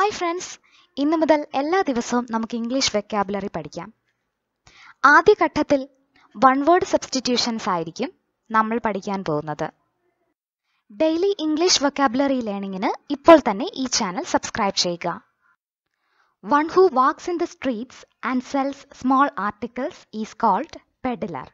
Hi friends, ഇന്നു മുതൽ എല്ലാ ദിവസവും നമുക്ക് ഇംഗ്ലീഷ് വെക്കാബുലറി പഠിക്കാം. ആദ്യഘട്ടത്തിൽ വൺ വേർഡ് സബ്സ്റ്റിറ്റ്യൂഷൻസ് ആയിരിക്കും നമ്മൾ പഠിക്കാൻ പോകുന്നത്. ഡെയിലി ഇംഗ്ലീഷ് വെക്കാബുലറി ലേണിംഗിന് ഇപ്പോൾ തന്നെ ഈ ചാനൽ സബ്സ്ക്രൈബ് ചെയ്യുക. One who walks in the streets and sells small articles is called peddler.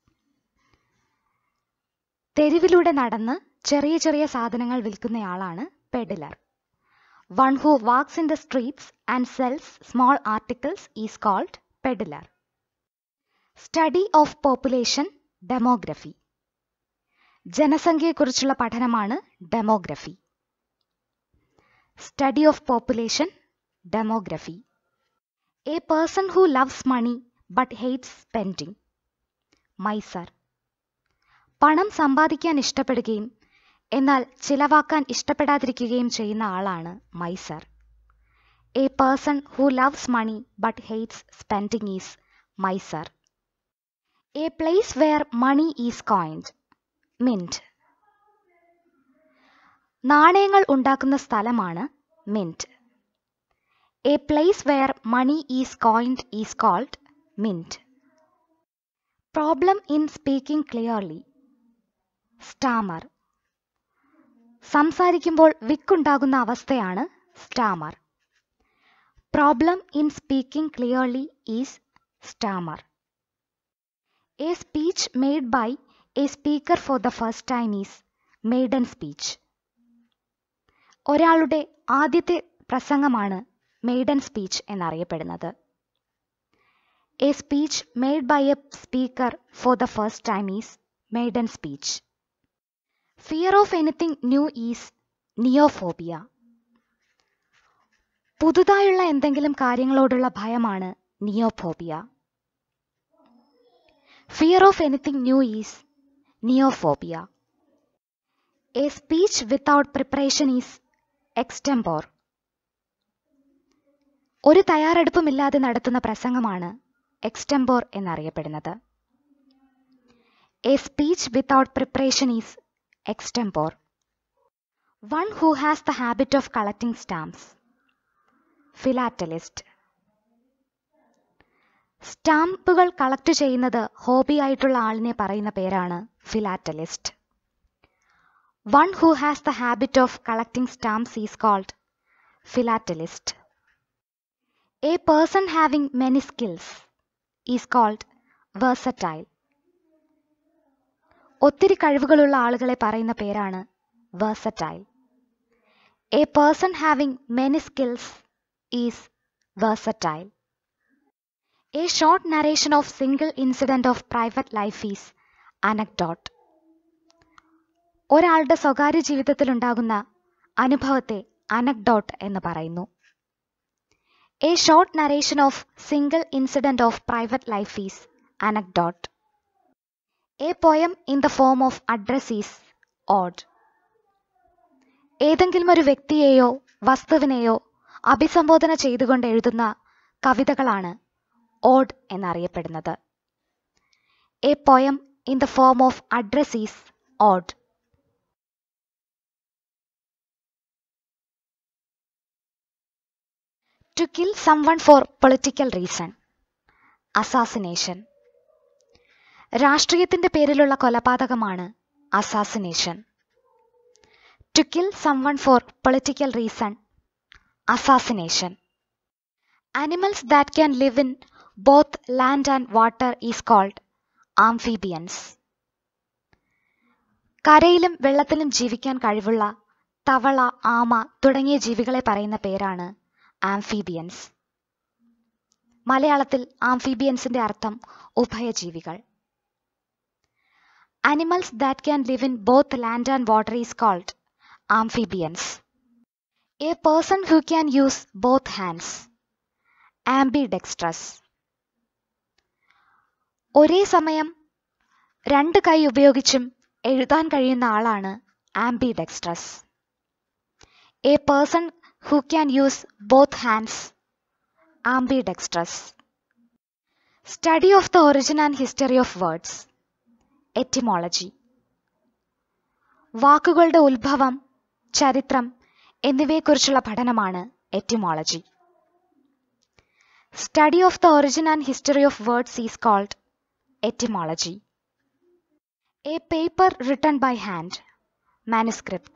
തെരുവിലൂടെ നടന്ന് ചെറിയ ചെറിയ സാധനങ്ങൾ വിൽക്കുന്നയാളാണ് പെഡിലർ. One who walks in the streets and sells small articles is called peddler. Study of population, demography. ജനസംഖ്യയെക്കുറിച്ചുള്ള പഠനമാണ് demography. Study of population, demography. A person who loves money but hates spending. Miser. പണം സമ്പാദിക്കാൻ ഇഷ്ടപ്പെടുകയും എന്നാൽ ചിലവാക്കാൻ ഇഷ്ടപ്പെടാതിരിക്കുകയും ചെയ്യുന്ന ആളാണ് miser. A person who loves money but hates spending is miser. A place where money is coined. Mint. നാണയങ്ങൾ ഉണ്ടാക്കുന്ന സ്ഥലമാണ് mint. A place where money is coined is called mint. Problem in speaking clearly. Stammer. സംസാരിക്കുമ്പോൾ വിക്കുണ്ടാകുന്ന അവസ്ഥയാണ് stammer. Problem in speaking clearly is stammer. A speech made by a speaker for the first time is maiden speech. ഒരാളുടെ ആദ്യത്തെ പ്രസംഗമാണ് maiden speech എന്നറിയപ്പെടുന്നത്. A speech made by a speaker for the first time is maiden speech. Fear of anything new is neophobia. പുതുതായുള്ള എന്തെങ്കിലും കാര്യങ്ങളോടുള്ള ഭയമാണ് നിയോഫോബിയ. Fear of anything new is നിയോഫോബിയ. A speech without preparation is extempore. ഒരു തയ്യാറെടുപ്പുമില്ലാതെ നടത്തുന്ന പ്രസംഗമാണ് എക്സ്റ്റംപോർ എന്നറിയപ്പെടുന്നത്. A speech without preparation is extempore. One who has the habit of collecting stamps. Philatelist. സ്റ്റാമ്പുകൾ collect ചെയ്യുന്നത് ഹോബി ആയിട്ടുള്ള ആളിനെ പറയുന്ന പേരാണ് philatelist. One who has the habit of collecting stamps is called philatelist. A person having many skills is called versatile. ഒത്തിരി കഴിവുകളുള്ള ആളുകളെ പറയുന്ന പേരാണ് versatile. A person having many skills is versatile. A short narration of single incident of private life is anecdote. ഒരാളുടെ സ്വകാര്യ ജീവിതത്തിലുണ്ടാകുന്ന അനുഭവത്തെ anecdote എന്ന് പറയുന്നു. A short narration of single incident of private life is anecdote. A poem in the form of address is ode. ഏതെങ്കിലും ഒരു വ്യക്തിയെയോ വസ്തുവിനെയോ അഭിസംബോധന ചെയ്തുകൊണ്ട് എഴുതുന്ന കവിതകളാണ് ഓഡ് എന്നറിയപ്പെടുന്നത്. A poem in the form of address is ode. To kill someone for political reason. Assassination. രാഷ്ട്രീയത്തിന്റെ പേരിലുള്ള കൊലപാതകമാണ് assassination. To kill someone for political reason. Assassination. Animals that can live in both land and water is called amphibians. കരയിലും വെള്ളത്തിലും ജീവിക്കാൻ കഴിവുള്ള തവള, ആമ തുടങ്ങിയ ജീവികളെ പറയുന്ന പേരാണ് ആംഫീബിയൻസ്. മലയാളത്തിൽ ആംഫീബിയൻസിന്റെ അർത്ഥം ഉഭയജീവികൾ. Animals that can live in both land and water is called amphibians. A person who can use both hands. Ambidextrous. ഒരേ സമയം രണ്ട് കൈ ഉപയോഗിച്ചും എഴുതാൻ കഴിയുന്ന ആളാണ് ambidextrous. A person who can use both hands. Ambidextrous. Study of the origin and history of words. Etymology. വാക്കുകളുടെ ഉത്ഭവം, ചരിത്രം എന്നിവയെക്കുറിച്ചുള്ള പഠനമാണ് etymology. Study of the origin and history of words is called etymology. A paper written by hand, manuscript.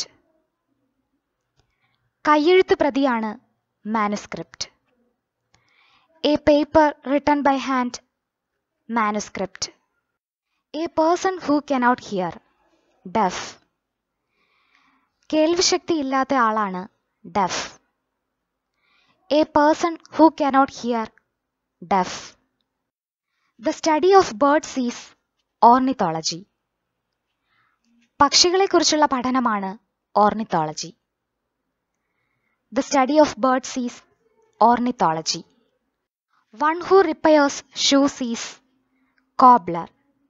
കയ്യെഴുത്ത് പ്രതിയാണ് manuscript. A paper written by hand, manuscript. A person who cannot hear, deaf. കേൾവിശക്തി ഇല്ലാത്ത ആളാണ് deaf. A person who cannot hear, deaf. The study of birds is ornithology. പക്ഷികളെക്കുറിച്ചുള്ള പഠനമാണ് ornithology. The study of birds is ornithology. One who repairs shoes is cobbler.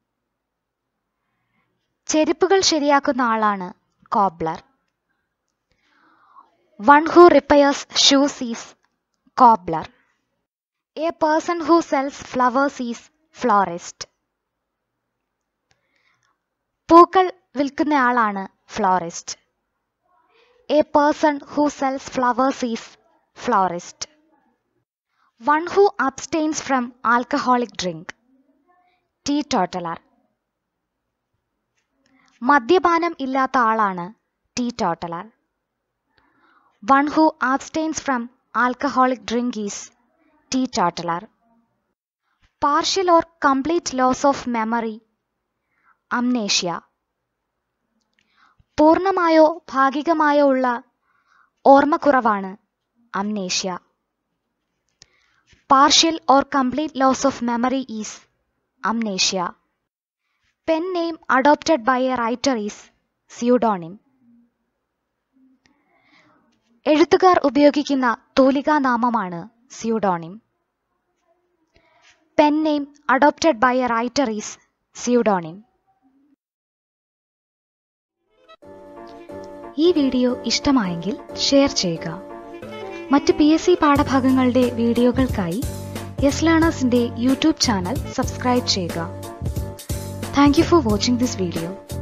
ചെരുപ്പുകൾ ശരിയാക്കുന്ന ആളാണ് cobbler. One who repairs shoes is cobbler. A person who sells flowers is florist. പൂക്കൾ വിൽക്കുന്ന ആളാണ് florist. A person who sells flowers is florist. One who abstains from alcoholic drink, teetotaler. മദ്യപാനം ഇല്ലാത്ത ആളാണ് teetotaler. One who abstains from alcoholic drink is teetotaler. Partial or complete loss of memory, amnesia. പൂർണ്ണമായോ ഭാഗികമായോ ഉള്ള ഓർമ്മക്കുറവാണ് amnesia. Partial or complete loss of memory is amnesia. Pen name adopted by a writer is pseudonym. എഴുത്തുകാർ ഉപയോഗിക്കുന്ന തൂലികാനാമമാണ് pseudonym. Pen name adopted by a writer is pseudonym. ഈ video ഇഷ്ടമായെങ്കിൽ share ചെയ്യുക. മറ്റ് PSC പാഠഭാഗങ്ങളുടെ വീഡിയോകൾക്കായി യെസ് ലേണേഴ്സിന്റെ യൂട്യൂബ് ചാനൽ സബ്സ്ക്രൈബ് ചെയ്യുക. Thank you for watching this video.